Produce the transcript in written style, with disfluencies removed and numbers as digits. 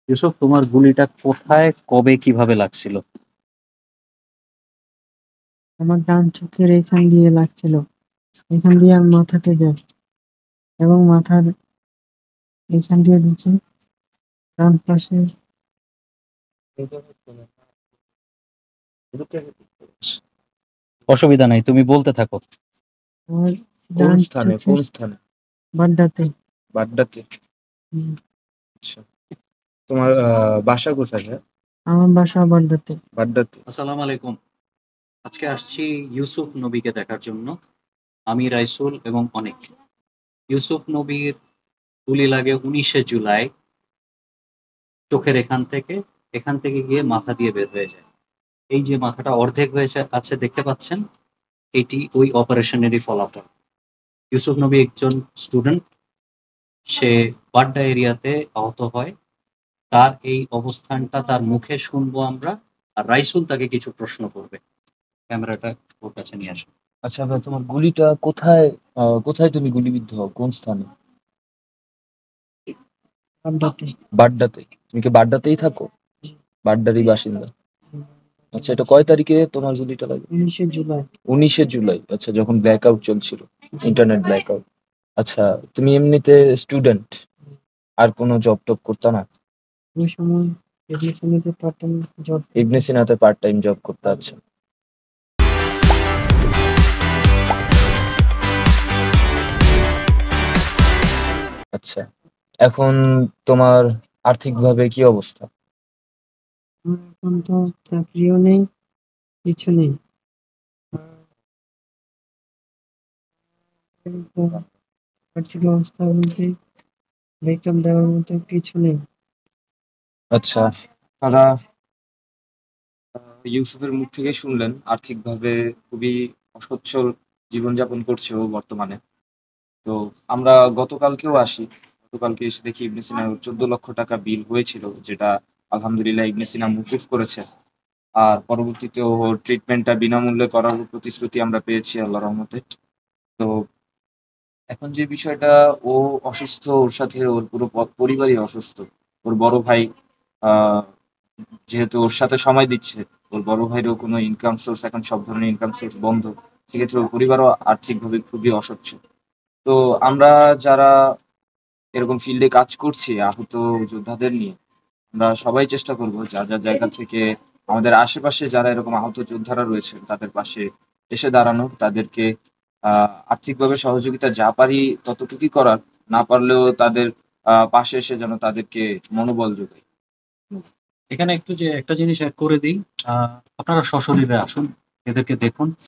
ইউসুফ, তোমার গুলিটা কোথায়, কবে, কিভাবে লাগছিল? আমার ডান চোখের এখান দিয়ে লাগছিল, এখান দিয়ে আর মাথাতে যায় এবং মাথার এখান দিয়ে ঢুকে ডান পাশের অসুবিধা নাই, তুমি বলতে থাকো। আমার কোন ডান স্থানে চোখে কোন স্থানে বাড্ডাতে। বাড্ডাতে? হুম, আচ্ছা, তোমার বাসা কোথায়? হ্যাঁ, আমার বাসা বাড্ডাতে। বাড্ডাতে। আসসালামু আলাইকুম। আজকে আসছি ইউসুফ নবীকে দেখার জন্য। আমি রাইসুল এবং অনেক। ইউসুফ নবীর গুলি লাগে 19শে জুলাই, চোখের এখান থেকে গিয়ে মাথা দিয়ে বের হয়ে যায়। এই যে মাথাটা অর্ধেক হয়েছে আছে দেখতে পাচ্ছেন, এটি ওই অপারেশনেরই ফলাফল। ইউসুফ নবী একজন স্টুডেন্ট, সে বাড্ডা এরিয়াতে আহত হয়। তার এই অবস্থানটা তার মুখে শুনবো আমরা, আর রাইসুল তাকে কিছু প্রশ্ন করবে। ক্যামেরাটা ওর কাছে নিয়ে আসো। আচ্ছা ভাই, তোমার গুলিটা কোথায়, কোথায় তুমি গুলিবিদ্ধ হও, কোন স্থানে? বাড্ডাতে। বাড্ডাতে? তুমি কি বাড্ডাতেই থাকো? বাড্ডারই বাসিন্দা? আচ্ছা, এটা কয় তারিখে তোমার গুলিটা লাগে? 19শে জুলাই। 19শে জুলাই। আচ্ছা, যখন ব্ল্যাক আউট চলছিল, ইন্টারনেট ব্ল্যাক আউট। আচ্ছা, তুমি এমনিতে স্টুডেন্ট, আর কোনো জব টব করতে না? ওই সময় এডমিশনেতে পার্ট টাইম জব। ইবনে সিনাতে পার্ট টাইম জব করতে? আচ্ছা। আচ্ছা, এখন তোমার আর্থিকভাবে কি অবস্থা? আমার এখন তো চাকরিও নেই, কিছু নেই। আর্থিক অবস্থা বলতে বেতন দেওয়ার মতো কিছু নেই। আচ্ছা, তারা ইউসুফের মুখ থেকে শুনলেন আর্থিকভাবে খুবই অসচ্ছল জীবনযাপন করছে ও বর্তমানে। তো আমরা গতকালকে এসে দেখি ইবনে সিনার 14 লক্ষ টাকা বিল হয়েছিল, যেটা আলহামদুলিল্লাহ ইবনে সিনা মুকুব করেছে। আর পরবর্তীতে ওর ট্রিটমেন্টটা বিনামূল্যে করার প্রতিশ্রুতি আমরা পেয়েছি আল্লাহর রহমতে। তো এখন যে বিষয়টা, ও অসুস্থ, ওর সাথে ওর পুরো পরিবারই অসুস্থ। ওর বড় ভাই আহ যেহেতু ওর সাথে সময় দিচ্ছে, ওর বড় ভাইয়েরও কোনো ইনকাম সোর্স, এখন সব ধরনের ইনকাম সোর্স বন্ধ। সেক্ষেত্রে ওর পরিবারও আর্থিকভাবে খুবই অসচ্ছল। তো আমরা যারা এরকম ফিল্ডে কাজ করছি আহত যোদ্ধাদের নিয়ে, আমরা সবাই চেষ্টা করব যার যার জায়গা থেকে আমাদের আশেপাশে যারা এরকম আহত যোদ্ধারা রয়েছে তাদের পাশে এসে দাঁড়ানো, তাদেরকে আর্থিকভাবে সহযোগিতা যা পারি ততটুকুই করার, না পারলেও তাদের পাশে এসে যেন তাদেরকে মনোবল যোগাই। এখানে একটু যে একটা জিনিস অ্যাড করে দিই, আপনারা সশরীরে আসুন, এদেরকে দেখুন।